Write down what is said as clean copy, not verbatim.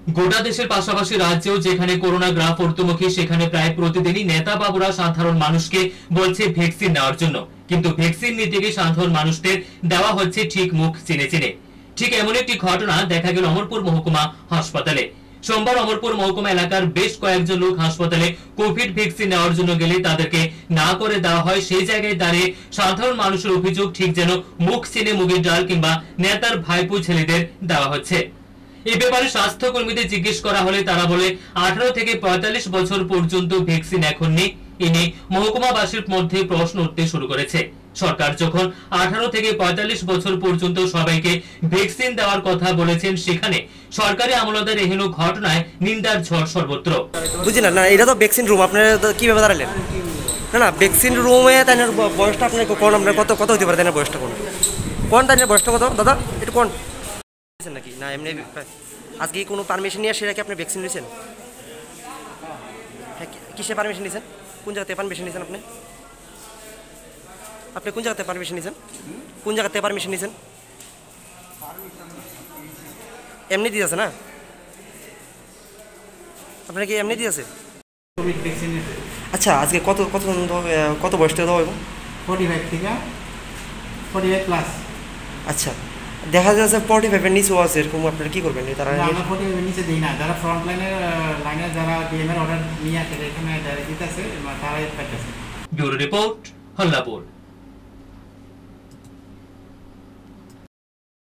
গোটা দেশের পাশাপাশি রাজ্যেও যেখানে করোনা গ্রাফ ঊর্ধ্বমুখী সেখানে প্রায় প্রতিদিনই নেতা বাবুরা সাধারণ মানুষকে বলছে ভ্যাকসিন নেওয়ার জন্য, কিন্তু ভ্যাকসিন নিতে গিয়ে সাধারণ মানুষদের দেওয়া হচ্ছে ঠিক মুখ চিনে চিনে। ঠিক এমন একটি ঘটনা দেখা গেল অমরপুর মহকুমা হাসপাতালে। সোমবার অমরপুর মহকুমা এলাকার বেশ কয়েকজন লোক হাসপাতালে কোভিড ভ্যাকসিন নেওয়ার জন্য গেলে তাদেরকে না করে দেওয়া হয়। সেই জায়গায় দাঁড়িয়ে সাধারণ মানুষের অভিযোগ ঠিক যেন মুখ চিনে মুগের ডাল কিংবা নেতার ভাইপো ছেলেদের দেওয়া হচ্ছে। এই ব্যাপারে স্বাস্থ্য কর্মীদের জিজ্ঞেস করা হলে তারা বলে 18 থেকে 45 বছর পর্যন্ত ভ্যাকসিন এখন নেই। এ নিয়ে মহকুমাবাসীর মধ্যে প্রশ্ন উঠতে শুরু করেছে। সরকার যখন 18 থেকে 45 বছর পর্যন্ত সবাইকে ভ্যাকসিন দেওয়ার কথা বলেছেন, সেখানে সরকারি আমলাদের এহেন ঘটনায় নিন্দার ঝড় সর্বত্র। বুঝি না, এটা তো ভ্যাকসিন রুম, আপনারা কিভাবে দাঁড়ালেন? না ভ্যাকসিন রুমে তাই বয়সটা আপনার কোন, আপনার কত কত হতে পারে তাই বয়সটা কোন তাই বয়সটা কত দাদা একটু কোন নাকি না এমনি আজকে কোনো পারমিশন নিয়ে সেটা কি আপনি ভ্যাকসিন নিয়েছেন? হ্যাঁ, কিসে পারমিশন নিয়েছেন? কোন জায়গাতে পারমিশন নিয়েছেন আপনি? আপনি কোন জায়গাতে পারমিশন নিয়েছেন? কোন জায়গাতে পারমিশন নিয়েছেন? এমনি দিয়েছে না আপনার কি এমনি দিয়েছে? আচ্ছা, আজকে কত কত কত বয়স থেকে দেওয়া হইব? 45 থেকে 45 প্লাস। আচ্ছা, দেখা যাচ্ছে 45-এর নিচেও আছে, এরকম আপনারা কি করবেন? তারা আমরা 45-এর নিচে দিই না, যারা ফ্রন্ট লাইনে যারা ডিএম এর অর্ডার নিয়ে আসে এখানে দিতেছে তারাই পাইতেছে। Bureau report, হল্লাপুর।